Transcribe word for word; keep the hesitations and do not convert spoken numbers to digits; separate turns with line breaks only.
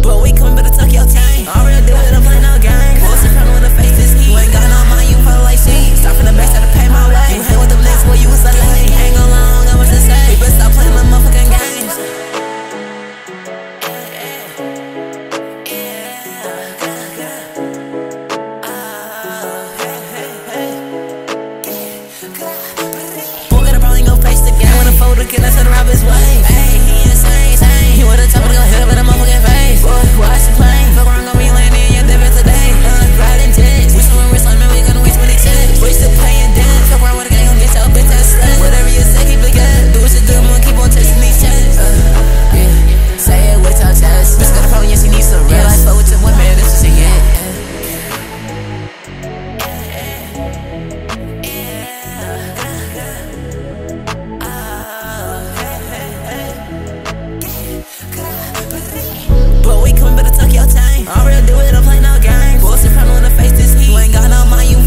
But we come better tuck your chain. All real do it, don't play no game. What's the problem with the face is he? You ain't got no money, you follow like sheep. Stop in the back, try to pay my way. You hang with them niggas where you was a lady. Ain't gon' long, got much to say. But stop playing my motherfucking games. Get us in Robert's way. Ayy, he insane, insane. He wanna top of the hill with a motherfucking face. Boy, watch the plane. Fuck around, gon' be landing in your debit today. Uh, riding jets. We swim wrist like man, we gonna waste money checks. We still paying debt. Fuck around with a gang, gon' get your bitch ass slut. Whatever you say, keep it good. Do what you do, man, keep on chasing these checks. Uh, yeah, say it with your chest. Bitch got a problem, yeah, she needs some rest. Yeah, like fuck with your woman, that's what she get. But we come better tuck your chain. All real do it, don't play no game. What's the problem with the face is he? You ain't got no mind, you